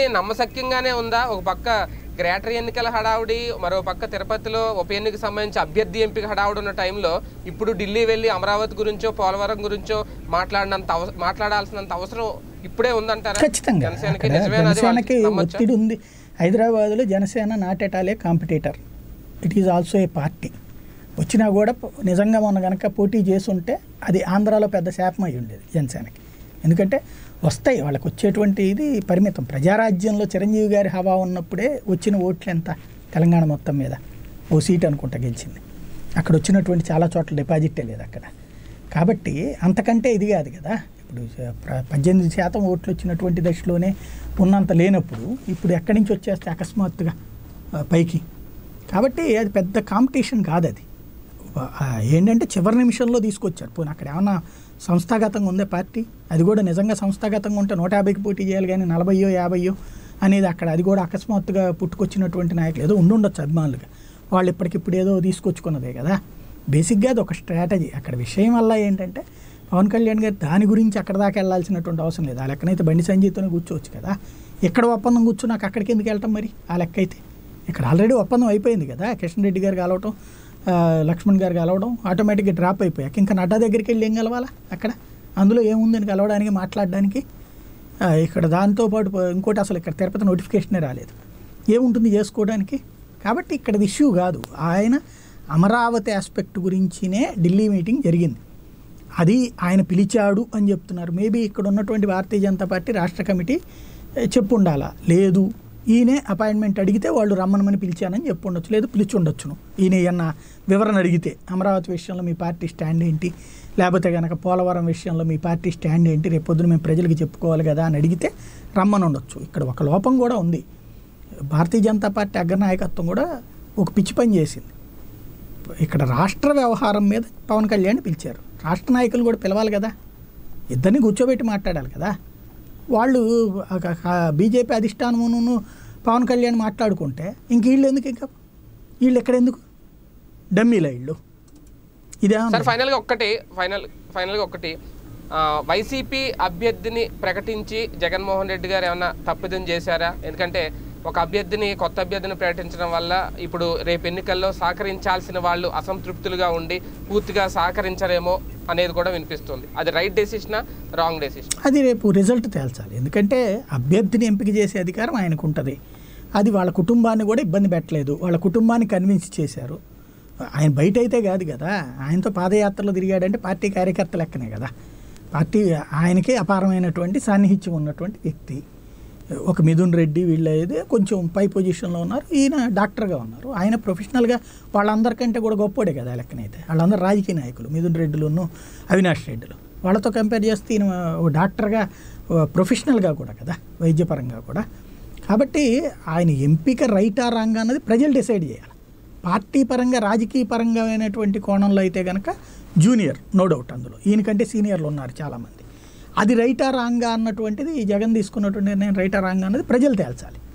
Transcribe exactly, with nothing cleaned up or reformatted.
నమ్మశక్యంగానే ఉందా? ఒక పక్క గ్రేటర్ ఎన్నికల హడావుడి, మరో పక్క తిరుపతిలో ఉప ఎన్నికకు సంబంధించి అభ్యర్థి ఎంపిక హడావుడి ఉన్న టైంలో ఇప్పుడు ఢిల్లీ వెళ్ళి అమరావతి గురించో పోలవరం గురించో మాట్లాడినంత మాట్లాడాల్సినంత అవసరం ఇప్పుడే ఉందంటారా? ఖచ్చితంగా జనసేనకి ఒత్తిడి ఉంది. హైదరాబాద్లో Janasena not at all a competitor, it is also a party. వచ్చినా కూడా నిజంగా మొన్న కనుక పోటీ చేసి ఉంటే అది ఆంధ్రాలో పెద్ద శాపం అయి ఉండేది జనసేనకి. ఎందుకంటే వస్తాయి వాళ్ళకి వచ్చేటువంటి ఇది పరిమితం. ప్రజారాజ్యంలో చిరంజీవి గారి హవా ఉన్నప్పుడే వచ్చిన ఓట్లు ఎంత తెలంగాణ మొత్తం మీద ఓ సీట్ అనుకుంటా గెలిచింది. అక్కడ వచ్చినటువంటి చాలా చోట్ల డిపాజిటే లేదు అక్కడ. కాబట్టి అంతకంటే ఇది కాదు కదా. ఇప్పుడు పద్దెనిమిది శాతం ఓట్లు వచ్చినటువంటి దశలోనే ఉన్నంత లేనప్పుడు ఇప్పుడు ఎక్కడి నుంచి వచ్చేస్తే అకస్మాత్తుగా పైకి. కాబట్టి అది పెద్ద కాంపిటీషన్ కాదు. అది ఏంటంటే చివరి నిమిషంలో తీసుకొచ్చారు. పోనీ అక్కడ ఏమన్నా సంస్థాగతంగా ఉందే పార్టీ? అది కూడా నిజంగా సంస్థాగతంగా ఉంటే నూట యాభైకి పోటీ చేయాలి, కానీ నలభైయో యాభైయో అనేది అక్కడ అది కూడా అకస్మాత్తుగా పుట్టుకొచ్చినటువంటి నాయకులు ఏదో ఉండుండొచ్చు అభిమానులుగా. వాళ్ళు ఇప్పటికిప్పుడు ఏదో తీసుకొచ్చుకున్నదే కదా. బేసిక్గా అది ఒక స్ట్రాటజీ. అక్కడ విషయం వల్ల ఏంటంటే పవన్ కళ్యాణ్ గారు దాని గురించి అక్కడ దాకా వెళ్ళాల్సినటువంటి అవసరం లేదు. ఆ లెక్కనైతే బండి సంజయ్తోనే కూర్చోవచ్చు కదా. ఎక్కడ ఒప్పందం కూర్చున్నాక అక్కడికి ఎందుకు వెళ్ళటం మరి? ఆ లెక్క అయితే ఇక్కడ ఆల్రెడీ ఒప్పందం అయిపోయింది కదా. కిషన్ రెడ్డి గారు కలవటం, లక్ష్మణ్ గారు కలవడం ఆటోమేటిక్గా డ్రాప్ అయిపోయాక ఇంకా నడ్డా దగ్గరికి వెళ్ళి ఏం కలవాలా అక్కడ? అందులో ఏముందని కలవడానికి, మాట్లాడడానికి? ఇక్కడ దాంతోపాటు ఇంకోటి అసలు ఇక్కడ తిరుపతి నోటిఫికేషనే రాలేదు, ఏముంటుంది చేసుకోవడానికి? కాబట్టి ఇక్కడ ఇష్యూ కాదు. ఆయన అమరావతి ఆస్పెక్ట్ గురించినే ఢిల్లీ మీటింగ్ జరిగింది. అది ఆయన పిలిచాడు అని చెప్తున్నారు. మేబీ ఇక్కడ ఉన్నటువంటి భారతీయ జనతా పార్టీ రాష్ట్ర కమిటీ చెప్పు ఉండాలా, లేదు ఈయనే అపాయింట్మెంట్ అడిగితే వాళ్ళు రమ్మనమని పిలిచానని చెప్పు ఉండొచ్చు, లేదు పిలిచి ఉండొచ్చును. ఈయన ఏమన్నా వివరణ అడిగితే అమరావతి విషయంలో మీ పార్టీ స్టాండ్ ఏంటి, లేకపోతే కనుక పోలవరం విషయంలో మీ పార్టీ స్టాండ్ ఏంటి, రేపు పొద్దున మేము ప్రజలకు చెప్పుకోవాలి కదా అని అడిగితే రమ్మని ఉండొచ్చు. ఇక్కడ ఒక లోపం కూడా ఉంది. భారతీయ జనతా పార్టీ అగ్రనాయకత్వం కూడా ఒక పిచ్చి పని చేసింది. ఇక్కడ రాష్ట్ర వ్యవహారం మీద పవన్ కళ్యాణ్ పిలిచారు, రాష్ట్ర నాయకులు కూడా పిలవాలి కదా, ఇద్దరిని కూర్చోబెట్టి మాట్లాడాలి కదా. వాళ్ళు బీజేపీ అధిష్టానమును పవన్ కళ్యాణ్ మాట్లాడుకుంటే ఇంక వీళ్ళు ఎందుకు, ఇంకా వీళ్ళు ఎక్కడ ఎందుకు డమ్మీలా వీళ్ళు? ఇదే సార్ ఫైనల్గా ఒక్కటి ఫైనల్ ఫైనల్గా ఒకటి వైసీపీ అభ్యర్థిని ప్రకటించి జగన్మోహన్ రెడ్డి గారు ఏమన్నా తప్పిదం చేశారా? ఎందుకంటే ఒక అభ్యర్థిని కొత్త అభ్యర్థిని ప్రకటించడం వల్ల ఇప్పుడు రేపు ఎన్నికల్లో సహకరించాల్సిన వాళ్ళు అసంతృప్తులుగా ఉండి పూర్తిగా సహకరించరేమో అనేది కూడా వినిపిస్తుంది. అది రైట్ డెసిషనా, రాంగ్ డెసిషన్? అది రేపు రిజల్ట్ తేల్చాలి. ఎందుకంటే అభ్యర్థిని ఎంపిక చేసే అధికారం ఆయనకు ఉంటుంది. అది వాళ్ళ కుటుంబాన్ని కూడా ఇబ్బంది పెట్టలేదు, వాళ్ళ కుటుంబాన్ని కన్విన్స్ చేశారు. ఆయన బయట అయితే కాదు కదా, ఆయనతో పాదయాత్రలో తిరిగాడంటే పార్టీ కార్యకర్త లెక్కనే కదా. పార్టీ ఆయనకే అపారమైనటువంటి సాన్నిహిత్యం ఉన్నటువంటి వ్యక్తి. ఒక మిథున్ రెడ్డి వీళ్ళు అయితే కొంచెం పై పొజిషన్లో ఉన్నారు, ఈయన డాక్టర్గా ఉన్నారు. ఆయన ప్రొఫెషనల్గా వాళ్ళందరికంటే కూడా గొప్పోడే కదా లెక్కనైతే. వాళ్ళందరూ రాజకీయ నాయకులు, మిథున్ రెడ్డిలను అవినాష్ రెడ్డిలు. వాళ్ళతో కంపేర్ చేస్తే ఈయన డాక్టర్గా ప్రొఫెషనల్గా కూడా కదా, వైద్యపరంగా కూడా. కాబట్టి ఆయన ఎంపిక రైటా రాంగా అన్నది ప్రజలు డిసైడ్ చేయాలి. పార్టీ పరంగా రాజకీయ పరంగా అయినటువంటి కోణంలో అయితే కనుక జూనియర్ నో డౌట్, అందులో ఈయనకంటే సీనియర్లు ఉన్నారు చాలామంది. అది రైటా రాంగా అన్నటువంటిది జగన్ తీసుకున్నటువంటి నిర్ణయం రైటా రాంగా అన్నది ప్రజలు తేల్చాలి.